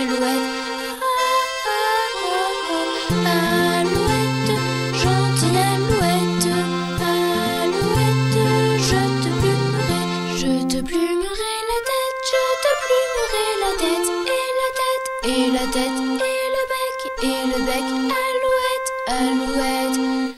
Alouette. Alouette, gentille alouette. Alouette, je te plumerai. Je te plumerai la tête, je te plumerai la tête. Et la tête, et la tête, et le bec, et le bec. Alouette, alouette.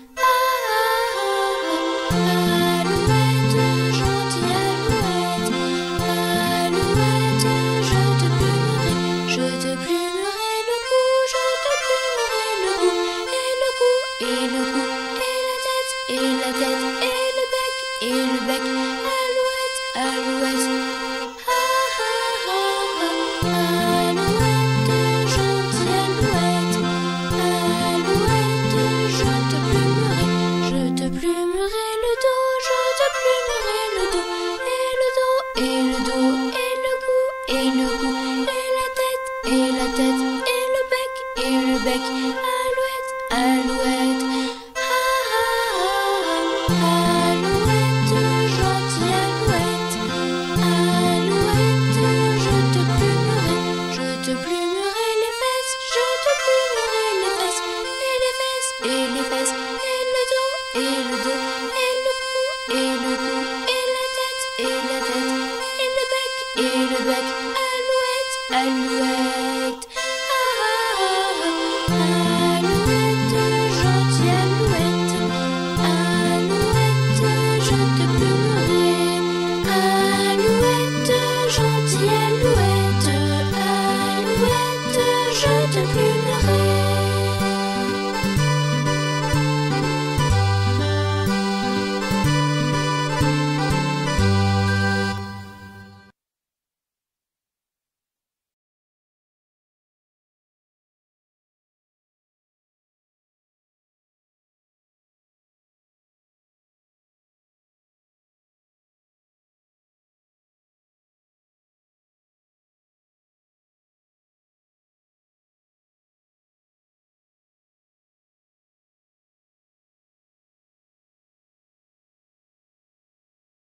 Alouette, gentille alouette. Alouette, je te plumerai. Je te plumerai le cou, je te plumerai le cou. Et le cou, et le cou, et la tête, et la tête, et le bec, et le bec. Alouette, alouette. Alouette, gentille alouette. Alouette, je te plumerai. Je te plumerai le dos, je te plumerai le dos. Et le dos, et le dos, et le cou, et le cou. Et la tête, et la tête, et le bec, et le bec. Alouette, alouette. Alouette, gentille alouette. Alouette, je te plumerai. Je te plumerai les fesses, je te plumerai les fesses. Et les fesses, et les fesses. Et le dos, et le dos. Et le cou, et le cou. Et la tête, et la tête. Et le bec, et le bec. Alouette, alouette. Alouette, gentille alouette. Alouette, je te plumerai. Alouette, gentille alouette. Alouette, je te plumerai.